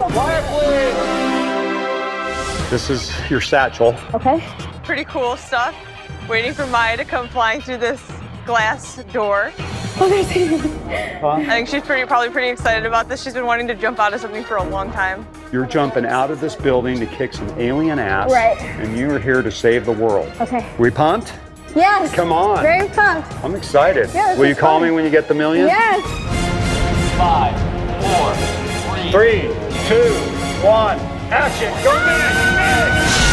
Quiet, please. This is your satchel. Okay. Pretty cool stuff. Waiting for Maya to come flying through this glass door. Oh, there's I think she's probably pretty excited about this. She's been wanting to jump out of something for a long time. You're jumping out of this building to kick some alien ass. Right. And you are here to save the world. Okay. We pumped? Yes. Come on. Very pumped. I'm excited. Yeah, Will you call me when you get the million? Yes. 5, 4, 3, 3, 2, 1, action. Go big, big.